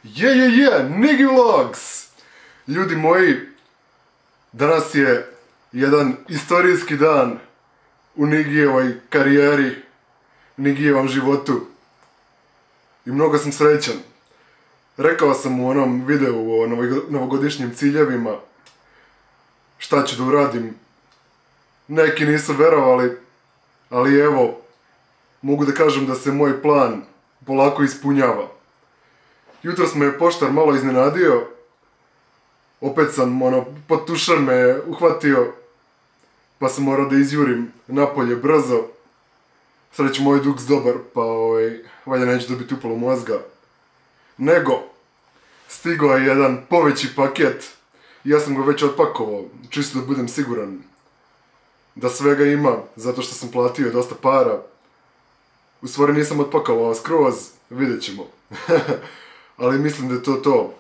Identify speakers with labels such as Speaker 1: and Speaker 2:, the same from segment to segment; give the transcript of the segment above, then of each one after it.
Speaker 1: Nigi Vlogs! Ljudi moji, danas je jedan istorijski dan u Nigijevoj karijeri, Nigijevom životu. I mnogo sam srećan. Rekao sam u onom videu o novogodišnjim ciljevima šta ću da uradim. Neki nisu verovali, ali evo, mogu da kažem da se moj plan polako ispunjava. Jutros me je poštar malo iznenadio. Opet sam, pod tušan me uhvatio, pa sam morao da izjurim napolje brzo. Sreću moj duks dobar, pa valja neću dobiti upalo mozga. Nego, stigao je jedan poveći paket i ja sam ga već otpakovao, čisto da budem siguran da svega ima, zato što sam platio dosta para. U stvari nisam otpakovao skroz, vidjet ćemo. Ali mislim da je to to.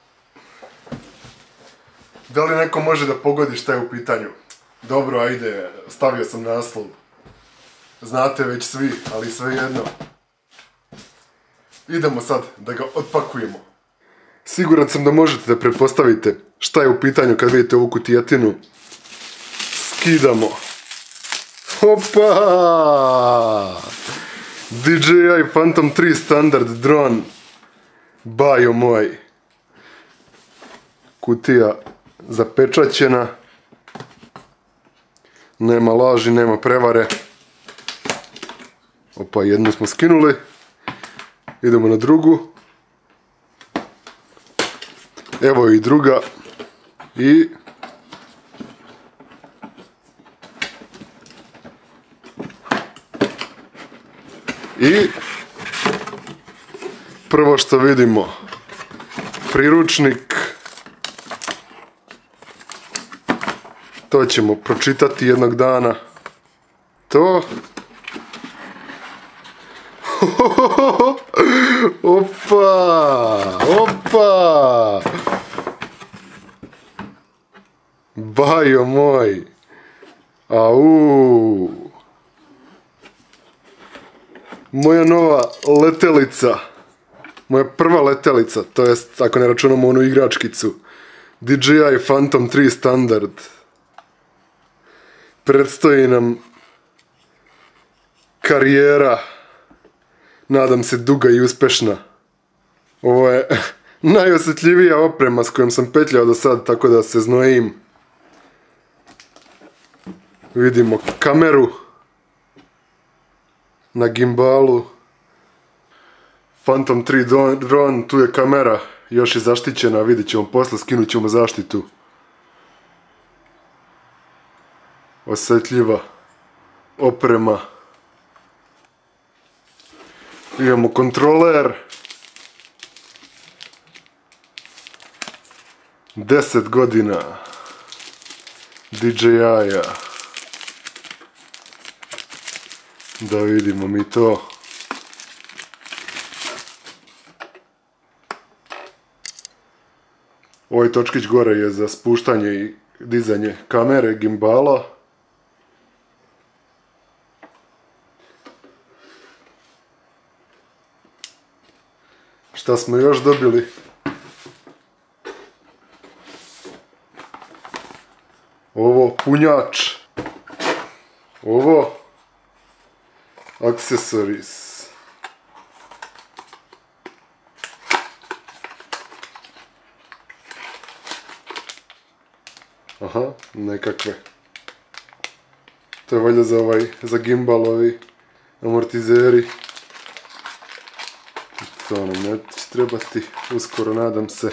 Speaker 1: Da li neko može da pogodi šta je u pitanju? Dobro, ajde, stavio sam naslov. Znate već svi, ali svejedno. Idemo sad da ga otpakujemo. Siguran sam da možete da pretpostavite šta je u pitanju kad vidite ovu kutijatinu. Skidamo. Hopa! DJI Phantom 3 standard dron. Bajo moj. Kutija zapečaćena. Nema laži, nema prevare. Opa, jednu smo skinuli. Idemo na drugu. Evo i druga. I... prvo što vidimo, priručnik. To ćemo pročitati jednog dana. To. Opa! Bajo moj. Au! Moja nova letelica. Moja prva letelica, to jest, ako ne računamo onu igračkicu. DJI Phantom 3 standard. Predstoji nam karijera, nadam se duga i uspešna. Ovo je najosjetljivija oprema s kojom sam petljao do sad, tako da se znojim. Vidimo kameru na gimbalu. Phantom 3 drone, tu je kamera, još je zaštićena, vidjet ćemo posle, skinut ćemo zaštitu. Osjetljiva oprema. Imamo kontroler. 10 godina DJI-a. Da vidimo mi to. Ovaj točkić gore je za spuštanje i dizanje kamere, gimbala. Šta smo još dobili? Ovo punjač. Ovo accessories. Aha, nekakve. To je valjda za gimbalovi amortizeri. To nam neće trebati uskoro, nadam se.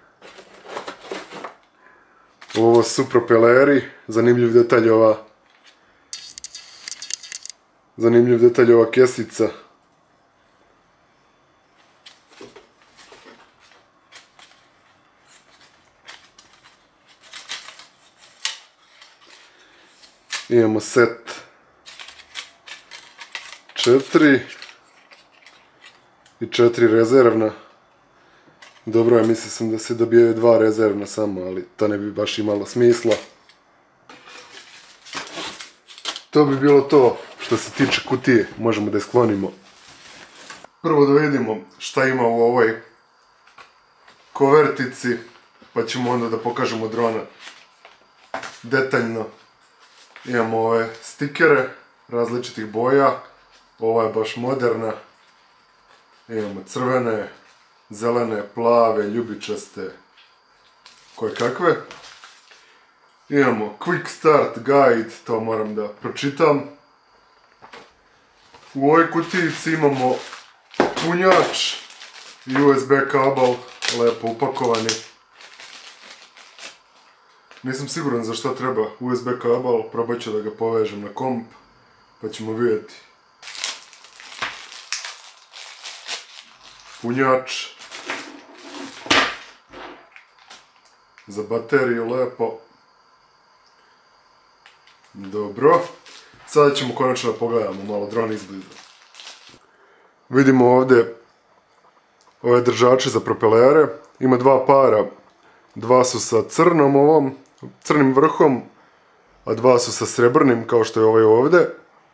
Speaker 1: Ovo su propeleri, zanimljiv detalj ova kesica. Imamo set 4 i 4 rezervna. Dobro je, mislio sam da se dobijaju 2 rezervna samo, ali to ne bi baš imalo smisla. To bi bilo to što se tiče kutije, možemo da je sklonimo. Prvo da vidimo šta ima u ovoj kovertici, pa ćemo onda da pokažemo drona detaljno. Imamo ove stikere različitih boja, ova je baš moderna. Imamo crvene, zelene, plave, ljubičaste, koje kakve. Imamo Quick Start Guide, to moram da pročitam. U ovoj kutijici imamo punjač i USB kabel, lepo upakovani. Nisam siguran za šta treba USB kabel, probat ću da ga povežem na komp, pa ćemo vidjeti. Punjač za bateriju, lepo. Dobro. Sada ćemo konačno da pogledamo malo dron izbliza. Vidimo ovdje ove držače za propelere. Ima dva para. Dva su sa crnim vrhom, a dva su sa srebrnim, kao što je ovaj ovdje.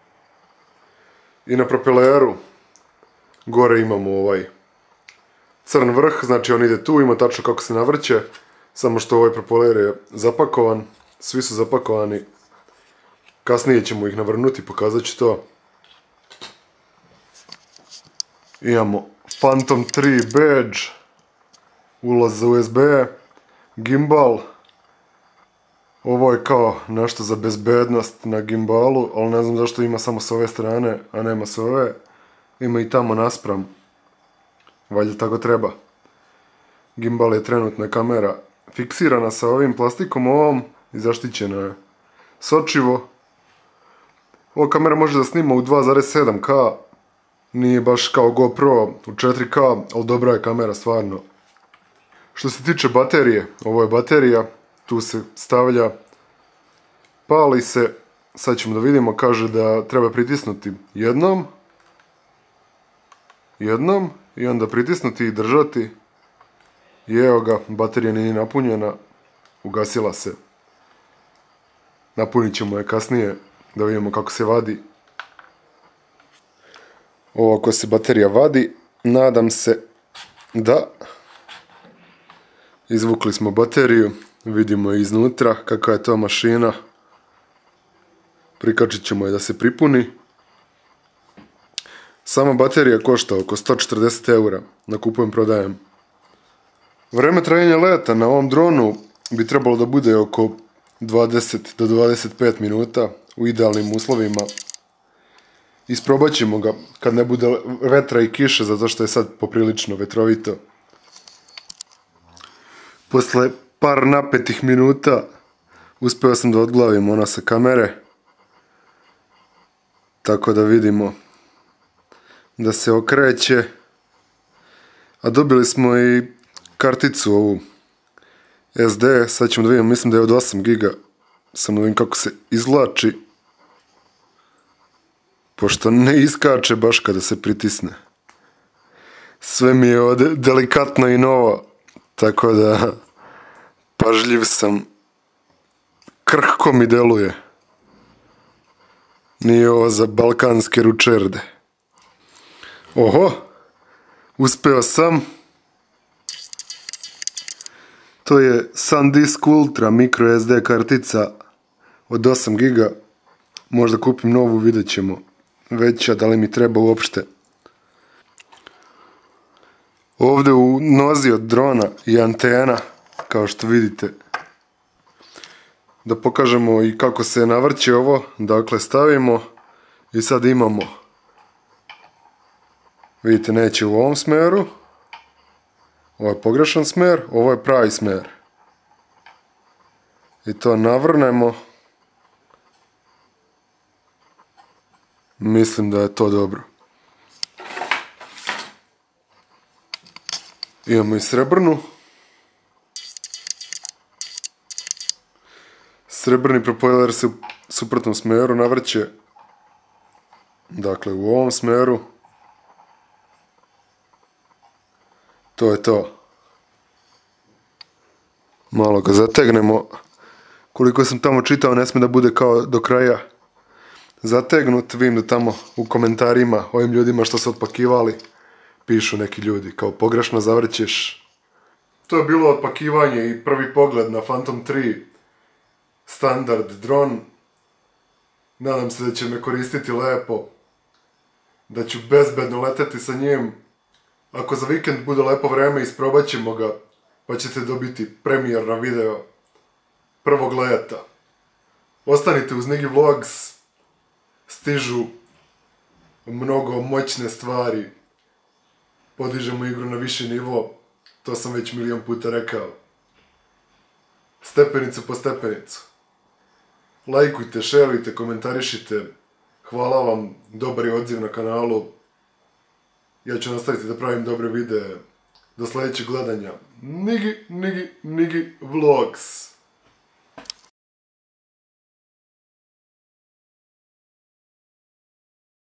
Speaker 1: I na propeleru gore imamo ovaj crn vrh, znači on ide tu, ima tačno kako se navrće, samo što ovaj propeler je zapakovan, svi su zapakovani. Kasnije ćemo ih navrnuti, pokazat ću to. Imamo Phantom 3 badge, ulaz za USB, gimbal. Ovo je kao nešto za bezbednost na gimbalu, ali ne znam zašto ima samo s ove strane, a nema s ove. Ima i tamo naspram. Valjda tako treba. Gimbal je trenutno kamera fiksirana sa ovim plastikom ovom i zaštićena je sočivo. Ova kamera može da snima u 2.7K, nije baš kao GoPro u 4K, ali dobra je kamera stvarno. Što se tiče baterije, ovo je baterija, tu se stavlja, pali se, sad ćemo da vidimo, kaže da treba pritisnuti jednom i onda pritisnuti i držati. I evo ga, baterija nije napunjena, ugasila se. Napunit ćemo je kasnije da vidimo kako se vadi. Ovako se baterija vadi, nadam se da. Izvukli smo bateriju, vidimo iznutra kakva je to mašina. Prikačit ćemo je da se pripuni. Sama baterija košta oko 140 eura na kupujem prodajem. Vreme trajanja leta na ovom dronu bi trebalo da bude oko 20 do 25 minuta u idealnim uslovima. Isprobat ćemo ga kad ne bude vetra i kiše, zato što je sad poprilično vetrovito. Posle par napetih minuta uspeo sam da odglavim ona sa kamere. Tako da vidimo da se okreće. A dobili smo i karticu ovu SD, sad ćemo da vidimo, mislim da je od 8 giga. Samo da vidim kako se izvlači. Pošto ne iskače baš kada se pritisne. Sve mi je ovdje delikatno i novo, tako da pažljiv sam. Krhko mi deluje. Nije ovo za balkanske ručerde. Oho, uspeo sam. To je SanDisk Ultra micro SD kartica od 8 giga. Možda kupim novu, vidjet ćemo. Veća, da li mi treba uopšte. Ovdje u nozi od drona je antena, kao što vidite. Da pokažemo i kako se navrće ovo. Dakle, stavimo i sad imamo. Vidite, neće u ovom smeru. Ovo je pogrešan smer, ovo je pravi smer. I to navrnemo. Mislim da je to dobro. Imamo i srebrnu. Srebrni propeler se u suprotnom smeru navrće. Dakle, u ovom smeru. To je to. Malo ga zategnemo. Koliko sam tamo čitao, ne smije da bude kao do kraja zategnut. Vidim da tamo u komentarima ovim ljudima što su otpakivali pišu neki ljudi kao pogrešno zavrćeš. to je bilo otpakivanje i prvi pogled na Phantom 3 standard dron. Nadam se da će me koristiti lepo, da ću bezbedno leteti sa njim. Ako za vikend bude lepo vreme, isprobat ćemo ga, pa ćete dobiti premijerno video prvog leta. Ostanite uz Nigi Vlogs, stižu mnogo moćne stvari, podižemo igru na viši nivo, to sam već milion puta rekao. Stepenicu po stepenicu. Lajkujte, šerujte, komentarišite, hvala vam, dobar je odziv na kanalu. Ja ću nastaviti da pravim dobre videe. Do sljedećeg gledanja. Nigi Vlogs.